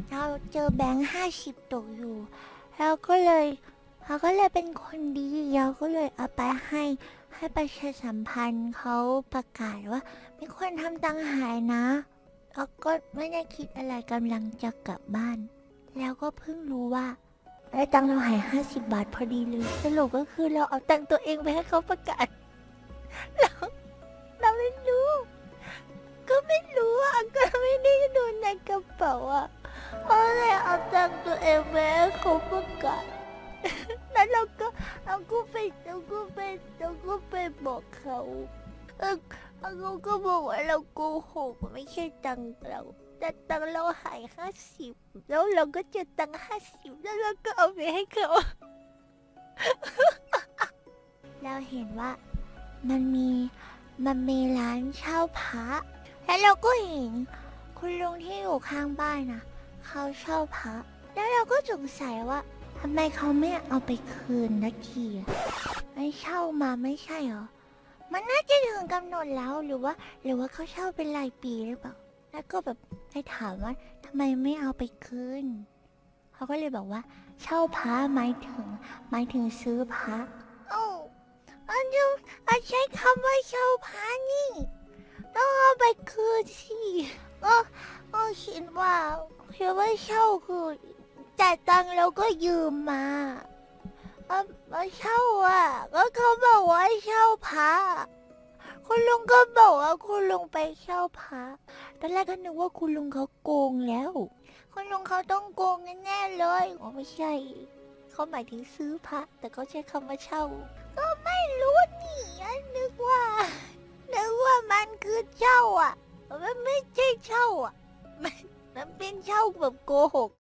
เราเจอแบงค์50ตกอยู่เราก็เลยเป็นคนดีเราก็เลยเอาไปให้ประชาสัมพันธ์เขาประกาศว่ามีคนทำตังค์หายนะแล้วก็ไม่ได้คิดอะไรกำลังจะกลับบ้านแล้วก็เพิ่งรู้ว่าได้ตังค์เราหาย50 บาทพอดีเลยสรุปก็คือเราเอาตังค์ตัวเองไปให้เขาประกาศเราไม่รู้ก็ไม่รู้อ่ะก็ไม่ได้ดูในกระเป๋าอ่ะก็เลยเอาตังค์ตัวเองไปให้เขาประกาศแล้วเราก็ไปบอกเขาเขาก็บอกว่าเราโกหกไม่ใช่ตังค์เราแต่ตังค์เราหาย50แล้วเราก็เจอตังค์50แล้วเราก็เอาไปให้เขาเราเห็นว่ามันมีร้านเช่าพระแล้วเราก็เห็นคุณลุงที่อยู่ข้างบ้านนะเขาเช่าพระแล้วเราก็สงสัยว่าทำไมเขาไม่เอาไปคืนนาทีไม่เช่ามาไม่ใช่เหรอมันน่าจะถึงกำหนดแล้วหรือว่าเขาเช่าเป็นรายปีหรือเปล่าแล้วก็แบบให้ถามว่าทำไมไม่เอาไปคืนเขาก็เลยบอกว่าเช่าพระหมายถึงซื้อพระอันเดียวใช้คำว่าเช่าพระนี่ต้องเอาไปคืนสิก็คิดว่าเช่าคือจ่ายตังค์แล้วก็ยืมมาเช่าอ่ะก็เขาบอกว่าเช่าพระคุณลุงก็บอกว่าคุณลุงไปเช่าพระตอนแรกก็นึกว่าคุณลุงเขาโกงแล้วคุณลุงเขาต้องโกงแน่ๆเลยอ๋อไม่ใช่เขาหมายถึงซื้อพระแต่เขาใช้คำว่าเช่าก็ไม่รู้นี่นึกว่ามันคือเช่าอ่ะมันไม่ใช่เช่าอ่ะมันเป็นเช่าแบบโกหก